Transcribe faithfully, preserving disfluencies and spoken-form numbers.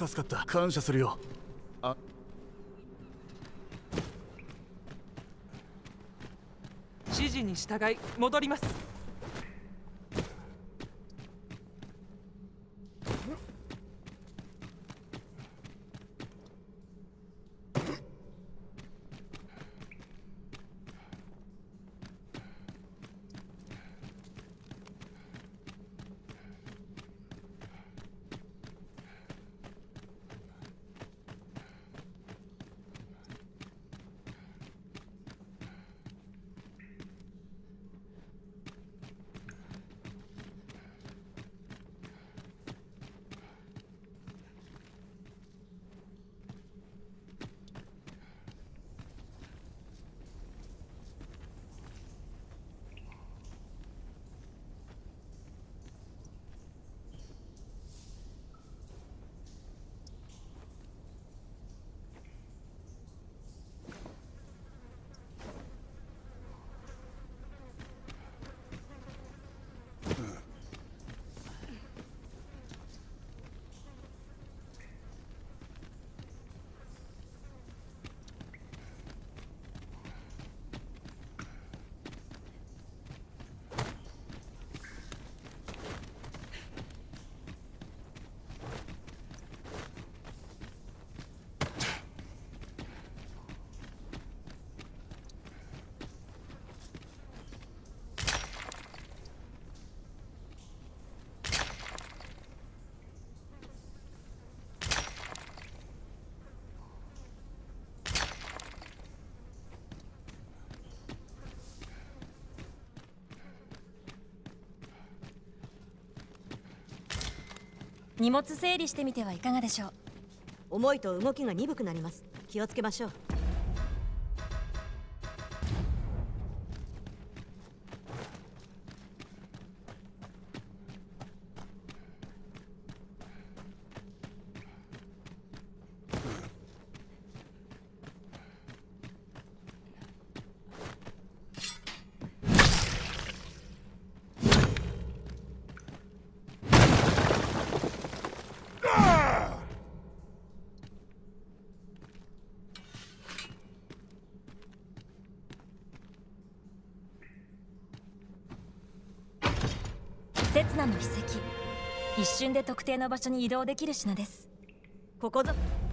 助かった。感謝するよ。あ、 指示に従い戻ります。 荷物整理してみてはいかがでしょう。 重いと動きが鈍くなります。気をつけましょう。 セツナの秘跡、一瞬で特定の場所に移動できる品です。 ここぞ。